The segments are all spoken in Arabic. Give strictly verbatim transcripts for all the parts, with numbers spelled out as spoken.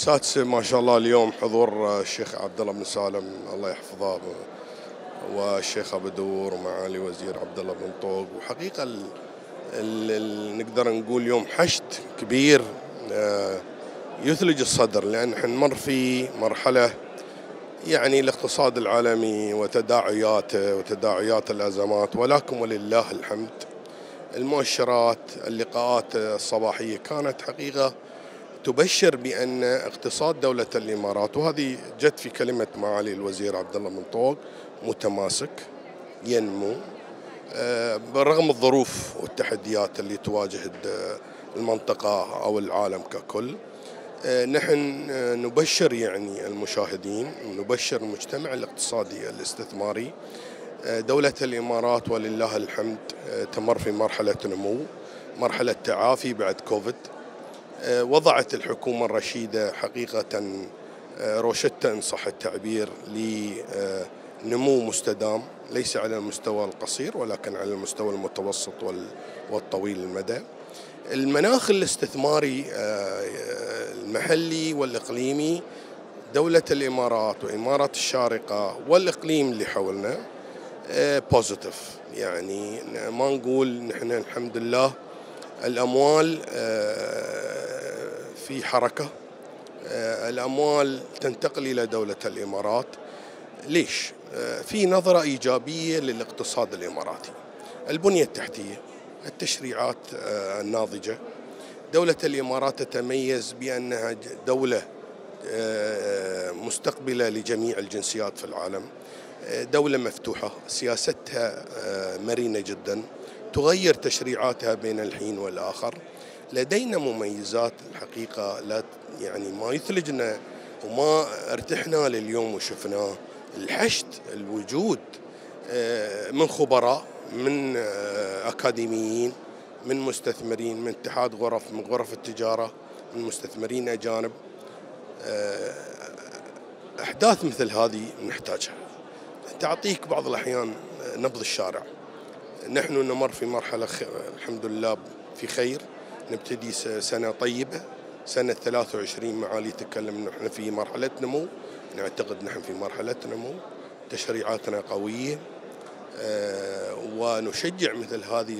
سادسة ما شاء الله اليوم حضور الشيخ عبد الله بن سالم الله يحفظه، والشيخ ابو دور ومعالي وزير عبد الله بن طوق. وحقيقة ال ال نقدر نقول يوم حشد كبير يثلج الصدر، لأن احنا نمر في مرحلة يعني الاقتصاد العالمي وتداعياته وتداعيات الأزمات، ولكن ولله الحمد المؤشرات اللقاءات الصباحية كانت حقيقة تبشر بأن اقتصاد دولة الإمارات، وهذه جت في كلمة معالي الوزير عبد الله بن طوق، متماسك ينمو بالرغم الظروف والتحديات اللي تواجه المنطقة أو العالم ككل. نحن نبشر يعني المشاهدين ونبشر المجتمع الاقتصادي الاستثماري. دولة الإمارات ولله الحمد تمر في مرحلة نمو، مرحلة تعافي بعد كوفيد. وضعت الحكومة الرشيدة حقيقة روشتة إن صح التعبير لنمو مستدام، ليس على المستوى القصير ولكن على المستوى المتوسط والطويل المدى. المناخ الاستثماري المحلي والإقليمي، دولة الإمارات وإمارة الشارقة والإقليم اللي حولنا بوزيتيف، يعني ما نقول نحن الحمد لله الأموال في حركة، الأموال تنتقل إلى دولة الإمارات. ليش؟ في نظرة إيجابية للاقتصاد الإماراتي، البنية التحتية، التشريعات الناضجة. دولة الإمارات تتميز بأنها دولة مستقبلة لجميع الجنسيات في العالم، دولة مفتوحة، سياستها مرنة جدا، تغير تشريعاتها بين الحين والآخر. لدينا مميزات الحقيقة لا يعني ما يثلجنا وما ارتحنا لليوم وشفناه. الحشد، الوجود من خبراء، من أكاديميين، من مستثمرين، من اتحاد غرف، من غرف التجارة، من مستثمرين أجانب. أحداث مثل هذه نحتاجها، تعطيك بعض الأحيان نبض الشارع. نحن نمر في مرحلة الحمد لله في خير، نبتدي سنة طيبة، سنة ثلاثة وعشرين معالي تكلم نحن في مرحلة نمو، نعتقد نحن في مرحلة نمو، تشريعاتنا قوية، ونشجع مثل هذه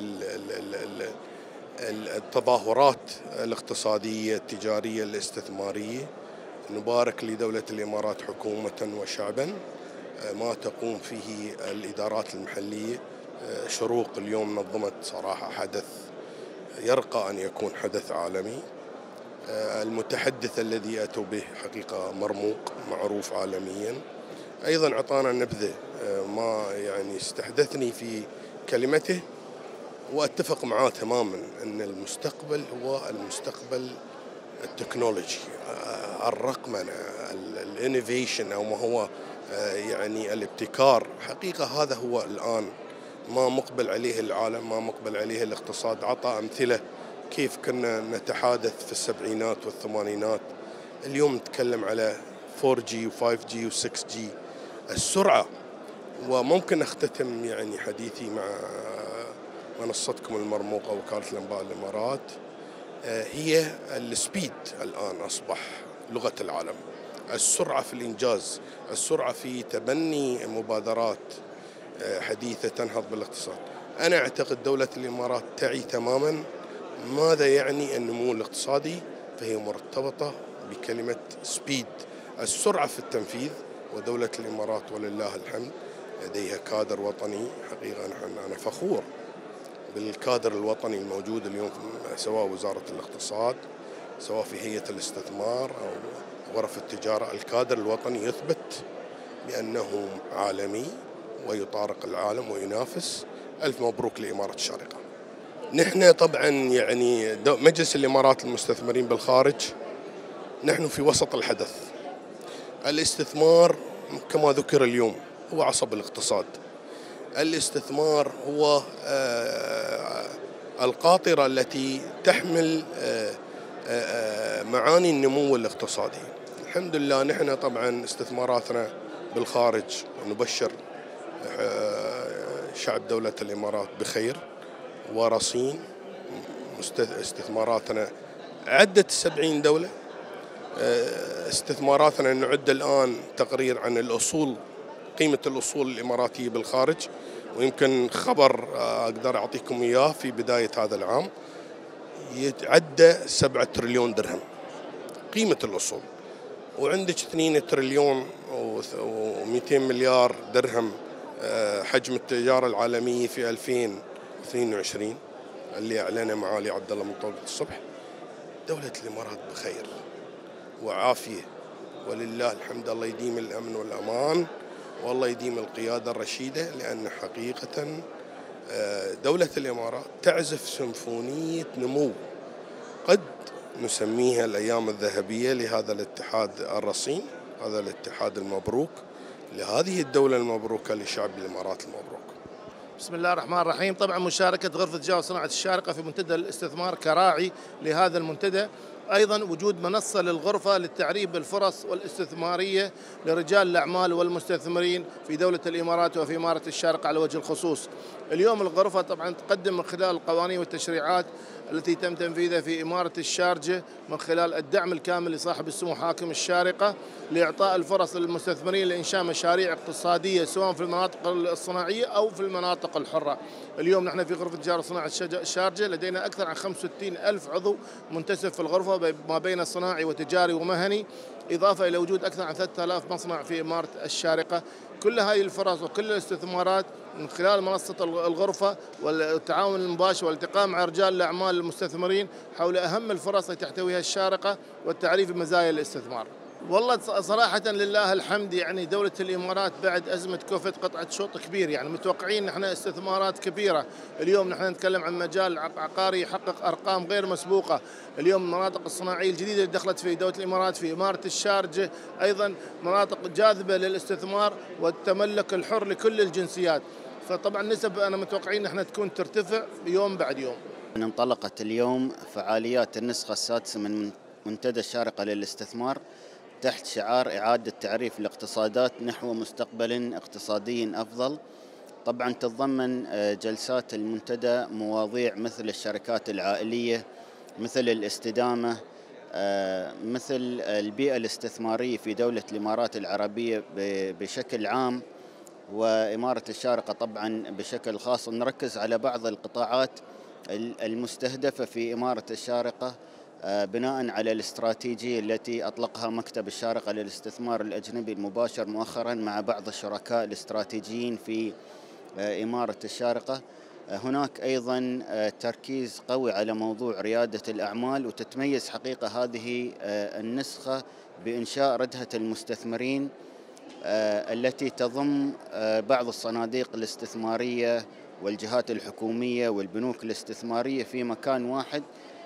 التظاهرات الاقتصادية التجارية الاستثمارية. نبارك لدولة الإمارات حكومة وشعبا ما تقوم فيه الإدارات المحلية. شروق اليوم نظمت صراحة حدث يرقى أن يكون حدث عالمي. المتحدث الذي أتوا به حقيقة مرموق معروف عالميا، أيضا أعطانا نبذة ما يعني استحدثني في كلمته، وأتفق معاه تماما أن المستقبل هو المستقبل التكنولوجي، الرقمنة، الانوفيشن أو ما هو يعني الابتكار. حقيقة هذا هو الآن ما مقبل عليه العالم، ما مقبل عليه الاقتصاد. عطى أمثلة كيف كنا نتحادث في السبعينات والثمانينات، اليوم نتكلم على فور جي وفايف جي وسكس جي، السرعة. وممكن أختتم يعني حديثي مع منصتكم المرموقة وكالة الأنباء الإمارات، هي السبيد الآن أصبح لغة العالم، السرعة في الإنجاز، السرعة في تبني مبادرات حديثة تنهض بالاقتصاد. أنا أعتقد دولة الإمارات تعي تماما ماذا يعني النمو الاقتصادي، فهي مرتبطة بكلمة سبيد، السرعة في التنفيذ. ودولة الإمارات ولله الحمد لديها كادر وطني حقيقة، نحن أنا فخور بالكادر الوطني الموجود اليوم، سواء وزارة الاقتصاد، سواء في هيئة الاستثمار أو غرف التجارة. الكادر الوطني يثبت بأنه عالمي ويطارق العالم وينافس. ألف مبروك لإمارة الشارقة. نحن طبعا يعني مجلس الإمارات المستثمرين بالخارج، نحن في وسط الحدث. الاستثمار كما ذكر اليوم هو عصب الاقتصاد. الاستثمار هو القاطرة التي تحمل معاني النمو الاقتصادي. الحمد لله نحن طبعا استثماراتنا بالخارج، نبشر شعب دولة الإمارات بخير ورصين. استثماراتنا عدت سبعين دولة، استثماراتنا نعد الآن تقرير عن الأصول، قيمة الأصول الإماراتية بالخارج، ويمكن خبر أقدر أعطيكم إياه في بداية هذا العام يتعدى سبعة تريليون درهم قيمة الأصول، وعندك اثنين تريليون ومئتين مليار درهم حجم التجارة العالمية في ألفين واثنين وعشرين اللي أعلنه معالي عبد الله من طوقة الصبح. دولة الإمارات بخير وعافية ولله الحمد، الله يديم الأمن والأمان والله يديم القيادة الرشيدة، لأن حقيقة دولة الإمارات تعزف سيمفونية نمو قد نسميها الأيام الذهبية لهذا الاتحاد الرصين، هذا الاتحاد المبروك لهذه الدولة المبروكة لشعب الإمارات المبروك. بسم الله الرحمن الرحيم. طبعا مشاركة غرفة تجارة وصناعة الشارقة في منتدى الاستثمار كراعي لهذا المنتدى، أيضا وجود منصة للغرفة للتعريف بالفرص والاستثمارية لرجال الأعمال والمستثمرين في دولة الإمارات وفي إمارة الشارقة على وجه الخصوص. اليوم الغرفة طبعا تقدم من خلال القوانين والتشريعات التي تم تنفيذها في إمارة الشارجة من خلال الدعم الكامل لصاحب السمو حاكم الشارقة لإعطاء الفرص للمستثمرين لإنشاء مشاريع اقتصادية سواء في المناطق الصناعية أو في المناطق الحرة. اليوم نحن في غرفة تجارة وصناعة الشارجة لدينا أكثر عن خمسة وستين ألف عضو منتسب في الغرفة ما بين صناعي وتجاري ومهني، إضافة إلى وجود أكثر عن ثلاثة آلاف مصنع في إمارة الشارقة. كل هذه الفرص وكل الاستثمارات من خلال منصة الغرفة والتعاون المباشر والالتقاء مع رجال الأعمال المستثمرين حول أهم الفرص التي تحتويها الشارقة والتعريف بمزايا الاستثمار. والله صراحة لله الحمد، يعني دولة الإمارات بعد أزمة كوفيد قطعت شوط كبير، يعني متوقعين نحن استثمارات كبيرة. اليوم نحن نتكلم عن مجال عقاري يحقق أرقام غير مسبوقة. اليوم المناطق الصناعية الجديدة اللي دخلت في دولة الإمارات في إمارة الشارجة أيضا مناطق جاذبة للاستثمار والتملك الحر لكل الجنسيات، فطبعا نسب أنا متوقعين نحن تكون ترتفع يوم بعد يوم. انطلقت اليوم فعاليات النسخة السادسة من منتدى الشارقة للاستثمار تحت شعار إعادة تعريف الاقتصادات نحو مستقبل اقتصادي أفضل. طبعا تتضمن جلسات المنتدى مواضيع مثل الشركات العائلية، مثل الاستدامة، مثل البيئة الاستثمارية في دولة الإمارات العربية بشكل عام وإمارة الشارقة طبعا بشكل خاص، ونركز على بعض القطاعات المستهدفة في إمارة الشارقة بناء على الاستراتيجية التي أطلقها مكتب الشارقة للاستثمار الأجنبي المباشر مؤخرا مع بعض الشركاء الاستراتيجيين في إمارة الشارقة. هناك أيضا تركيز قوي على موضوع ريادة الأعمال، وتتميز حقيقة هذه النسخة بإنشاء ردهة المستثمرين التي تضم بعض الصناديق الاستثمارية والجهات الحكومية والبنوك الاستثمارية في مكان واحد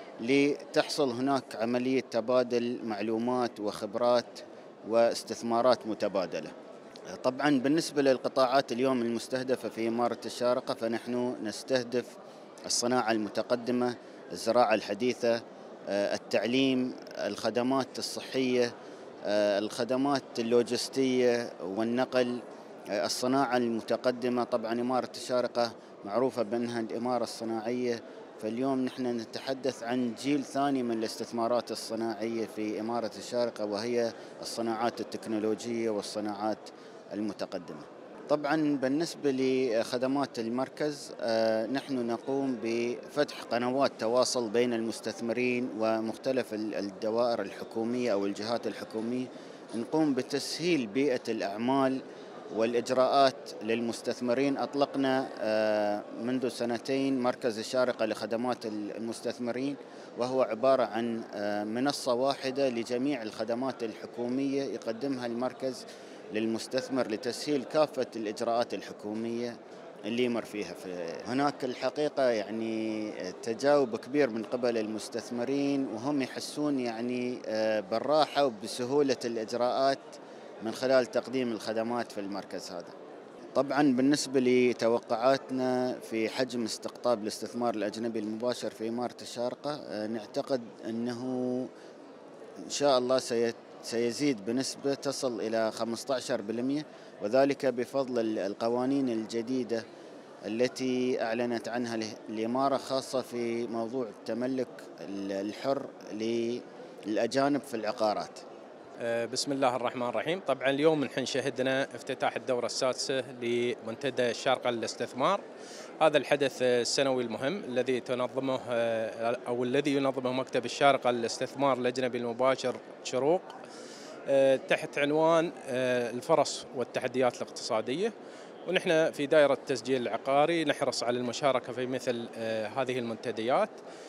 لتحصل هناك عملية تبادل معلومات وخبرات واستثمارات متبادلة. طبعا بالنسبة للقطاعات اليوم المستهدفة في إمارة الشارقة فنحن نستهدف الصناعة المتقدمة، الزراعة الحديثة، التعليم، الخدمات الصحية، الخدمات اللوجستية والنقل، الصناعة المتقدمة. طبعا إمارة الشارقة معروفة بأنها الإمارة الصناعية، فاليوم نحن نتحدث عن جيل ثاني من الاستثمارات الصناعية في إمارة الشارقة، وهي الصناعات التكنولوجية والصناعات المتقدمة. طبعا بالنسبة لخدمات المركز نحن نقوم بفتح قنوات تواصل بين المستثمرين ومختلف الدوائر الحكومية أو الجهات الحكومية، نقوم بتسهيل بيئة الأعمال والإجراءات للمستثمرين. أطلقنا منذ سنتين مركز الشارقة لخدمات المستثمرين، وهو عبارة عن منصة واحدة لجميع الخدمات الحكومية يقدمها المركز للمستثمر لتسهيل كافة الإجراءات الحكومية اللي يمر فيها. في هناك الحقيقة يعني تجاوب كبير من قبل المستثمرين، وهم يحسون يعني بالراحة وبسهولة الإجراءات من خلال تقديم الخدمات في المركز هذا. طبعا بالنسبة لتوقعاتنا في حجم استقطاب الاستثمار الأجنبي المباشر في إمارة الشارقة، نعتقد أنه إن شاء الله سيزيد بنسبة تصل إلى خمسة عشر بالمئة، وذلك بفضل القوانين الجديدة التي أعلنت عنها الإمارة، خاصة في موضوع التملك الحر الأجانب في العقارات. بسم الله الرحمن الرحيم. طبعا اليوم نحن شهدنا افتتاح الدورة السادسة لمنتدى الشارقة للاستثمار. هذا الحدث السنوي المهم الذي تنظمه أو الذي ينظمه مكتب الشارقة للاستثمار الأجنبي المباشر شروق تحت عنوان الفرص والتحديات الاقتصادية. ونحن في دائرة التسجيل العقاري نحرص على المشاركة في مثل هذه المنتديات،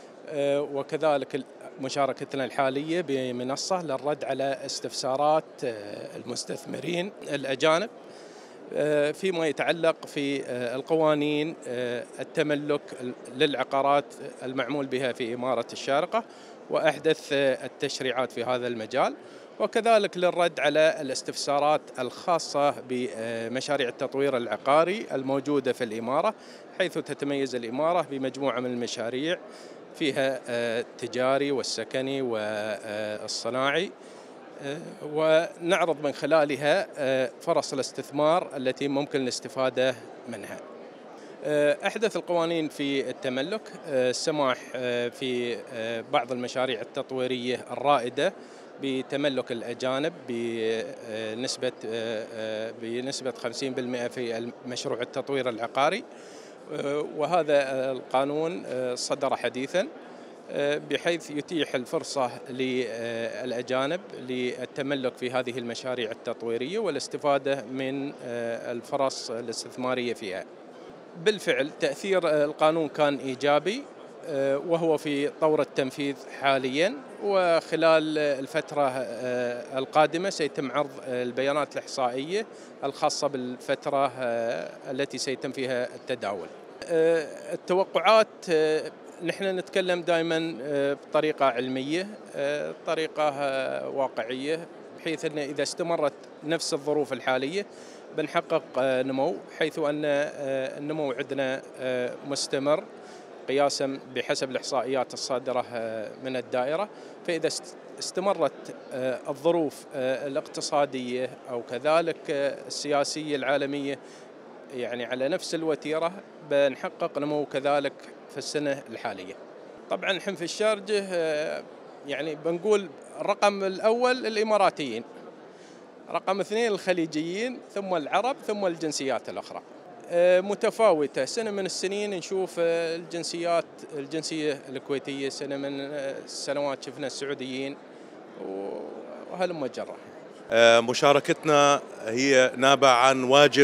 وكذلك مشاركتنا الحالية بمنصة للرد على استفسارات المستثمرين الأجانب فيما يتعلق في القوانين التملك للعقارات المعمول بها في إمارة الشارقة وأحدث التشريعات في هذا المجال، وكذلك للرد على الاستفسارات الخاصة بمشاريع التطوير العقاري الموجودة في الإمارة، حيث تتميز الإمارة بمجموعة من المشاريع فيها التجاري والسكني والصناعي، ونعرض من خلالها فرص الاستثمار التي ممكن الاستفادة منها. أحدث القوانين في التملك السماح في بعض المشاريع التطويرية الرائدة بتملك الأجانب بنسبة بنسبة خمسين بالمئة في مشروع التطوير العقاري، وهذا القانون صدر حديثاً بحيث يتيح الفرصة للأجانب للتملك في هذه المشاريع التطويرية والاستفادة من الفرص الاستثمارية فيها. بالفعل تأثير القانون كان إيجابي وهو في طور التنفيذ حالياً، وخلال الفترة القادمة سيتم عرض البيانات الإحصائية الخاصة بالفترة التي سيتم فيها التداول. التوقعات نحن نتكلم دائما بطريقة علمية، طريقة واقعية، بحيث أن إذا استمرت نفس الظروف الحالية بنحقق نمو، حيث أن النمو عندنا مستمر قياسا بحسب الإحصائيات الصادرة من الدائرة. فإذا استمرت الظروف الاقتصادية أو كذلك السياسية العالمية يعني على نفس الوتيرة بنحقق نمو كذلك في السنة الحالية. طبعا نحن في الشارقة يعني بنقول الرقم الأول الإماراتيين، رقم اثنين الخليجيين، ثم العرب، ثم الجنسيات الأخرى. متفاوتة، سنة من السنين نشوف الجنسيات الجنسية الكويتية، سنة من السنوات شفنا السعوديين، وهلم جرة. مشاركتنا هي نابعة عن واجب.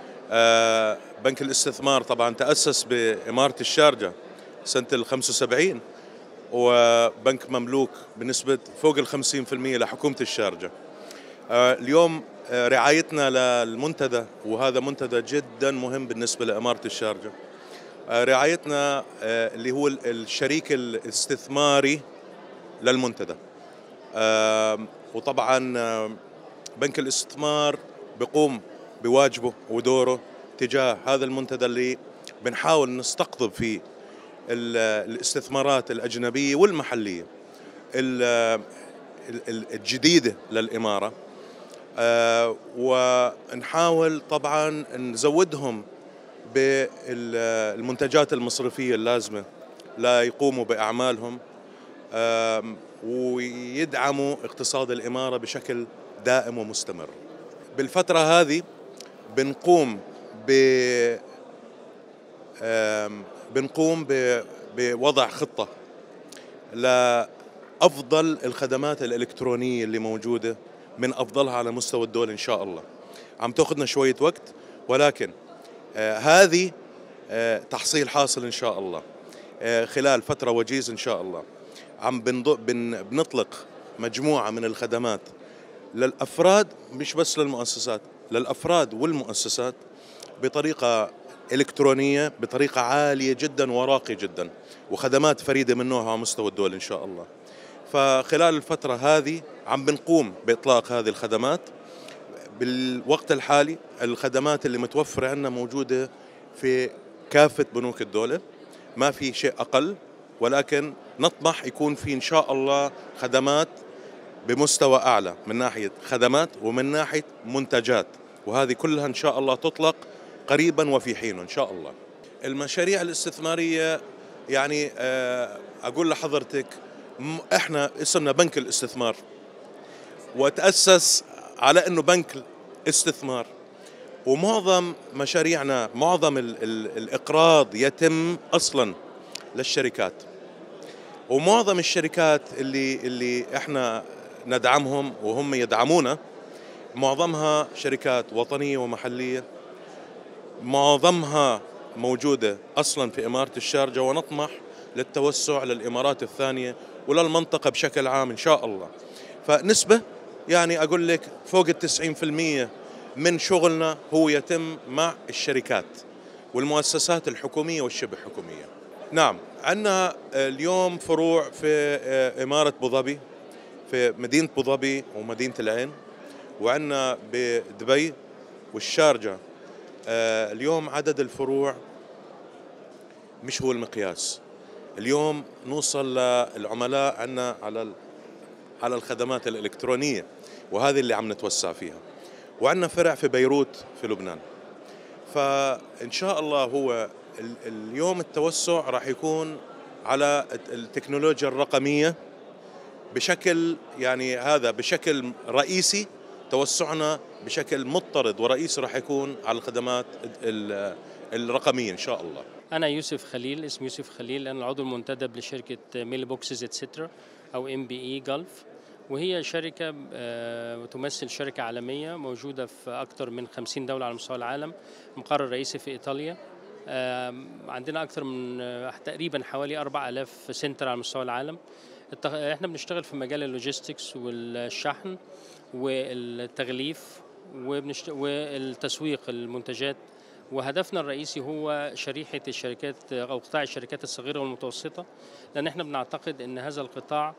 بنك الاستثمار طبعا تأسس بإمارة الشارقة سنة الخمسة وسبعين، وبنك مملوك بنسبة فوق الخمسين في المئة لحكومة الشارقة. اليوم رعايتنا للمنتدى، وهذا منتدى جدا مهم بالنسبة لإمارة الشارقة، رعايتنا اللي هو الشريك الاستثماري للمنتدى. وطبعا بنك الاستثمار بيقوم بواجبه ودوره تجاه هذا المنتدى اللي بنحاول نستقطب فيه الاستثمارات الأجنبية والمحلية الجديدة للإمارة، ونحاول طبعا نزودهم بالمنتجات المصرفية اللازمة لا يقوموا بأعمالهم ويدعموا اقتصاد الإمارة بشكل دائم ومستمر. بالفترة هذه بنقوم ب بنقوم بوضع خطة لأفضل الخدمات الإلكترونية اللي موجودة، من أفضلها على مستوى الدولة إن شاء الله. عم تأخذنا شوية وقت، ولكن آه هذه آه تحصيل حاصل إن شاء الله آه خلال فترة وجيز إن شاء الله. عم بن بنطلق مجموعة من الخدمات للأفراد، مش بس للمؤسسات، للأفراد والمؤسسات بطريقة إلكترونية بطريقة عالية جدا وراقية جدا، وخدمات فريدة من نوعها على مستوى الدولة إن شاء الله. فخلال الفترة هذه عم بنقوم بإطلاق هذه الخدمات. بالوقت الحالي الخدمات اللي متوفرة عندنا موجودة في كافة بنوك الدولة، ما في شيء أقل، ولكن نطمح يكون في إن شاء الله خدمات بمستوى أعلى من ناحية خدمات ومن ناحية منتجات، وهذه كلها إن شاء الله تطلق قريبا وفي حين إن شاء الله. المشاريع الاستثمارية يعني أقول لحضرتك احنا اسمنا بنك الاستثمار، وتأسس على انه بنك استثمار، ومعظم مشاريعنا معظم ال ال الإقراض يتم أصلا للشركات، ومعظم الشركات اللي اللي احنا ندعمهم وهم يدعمونا معظمها شركات وطنية ومحلية، معظمها موجودة أصلا في إمارة الشارقة، ونطمح للتوسع للإمارات الثانية وللمنطقة بشكل عام إن شاء الله. فنسبة يعني أقول لك فوق التسعين في المية من شغلنا هو يتم مع الشركات والمؤسسات الحكومية والشبه حكومية. نعم، عندنا اليوم فروع في إمارة أبو ظبي، في مدينة أبو ظبي ومدينة العين، وعندنا بدبي والشارقة. اليوم عدد الفروع مش هو المقياس. اليوم نوصل للعملاء عندنا على على الخدمات الإلكترونية، وهذه اللي عم نتوسع فيها. وعندنا فرع في بيروت في لبنان. فإن شاء الله هو اليوم التوسع راح يكون على التكنولوجيا الرقمية بشكل يعني هذا بشكل رئيسي. توسعنا بشكل مضطرد ورئيسي راح يكون على الخدمات الرقمية إن شاء الله. أنا يوسف خليل، اسمي يوسف خليل، أنا العضو المنتدب لشركة ميل بوكسز اتسترا أو ام بي اي جلف، وهي شركة تمثل شركة عالمية موجودة في أكثر من خمسين دولة على مستوى العالم، مقر الرئيسي في إيطاليا. عندنا أكثر من تقريبا حوالي أربعة آلاف سنتر على مستوى العالم. احنا بنشتغل في مجال اللوجيستكس والشحن والتغليف والتسويق المنتجات، وهدفنا الرئيسي هو شريحة الشركات أو قطاع الشركات الصغيرة والمتوسطة، لأن احنا بنعتقد أن هذا القطاع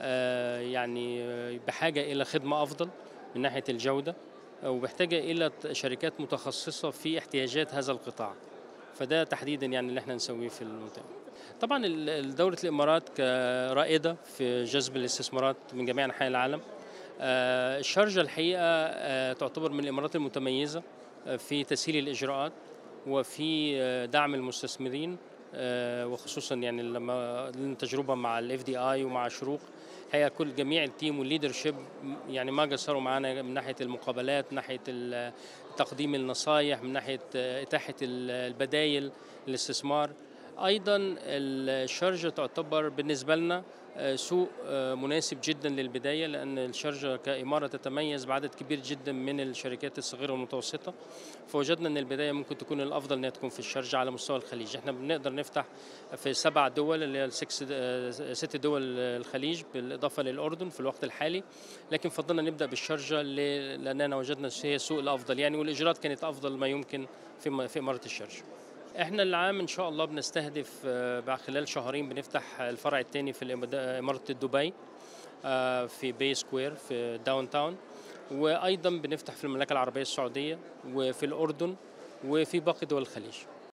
يعني بحاجة إلى خدمة أفضل من ناحية الجودة، وبحاجة إلى شركات متخصصة في احتياجات هذا القطاع. فده تحديدا يعني اللي احنا نسويه في المنطقة. طبعا دولة الإمارات كرائدة في جذب الاستثمارات من جميع أنحاء العالم. الشارقة الحقيقة تعتبر من الإمارات المتميزة في تسهيل الإجراءات وفي دعم المستثمرين، وخصوصا يعني لما التجربة مع الاف دي اي ومع شروق، هي كل جميع التيم والليدرشيب يعني ما قصروا معنا من ناحية المقابلات، من ناحية تقديم النصائح، من ناحية إتاحة البدائل للاستثمار. أيضا الشارقة تعتبر بالنسبة لنا سوق مناسب جدا للبداية، لأن الشارقة كإمارة تتميز بعدد كبير جدا من الشركات الصغيرة والمتوسطة، فوجدنا أن البداية ممكن تكون الأفضل أنها تكون في الشارقة على مستوى الخليج. احنا بنقدر نفتح في سبع دول اللي هي ست دول الخليج بالإضافة للأردن في الوقت الحالي، لكن فضلنا نبدأ بالشارقة لأننا وجدنا هي السوق الأفضل يعني، والإجراءات كانت أفضل ما يمكن في في إمارة الشارقة. احنا العام ان شاء الله بنستهدف بعد خلال شهرين بنفتح الفرع الثاني في اماره دبي في باي سكوير في داون تاون، وايضا بنفتح في المملكه العربيه السعوديه وفي الاردن وفي باقي دول الخليج.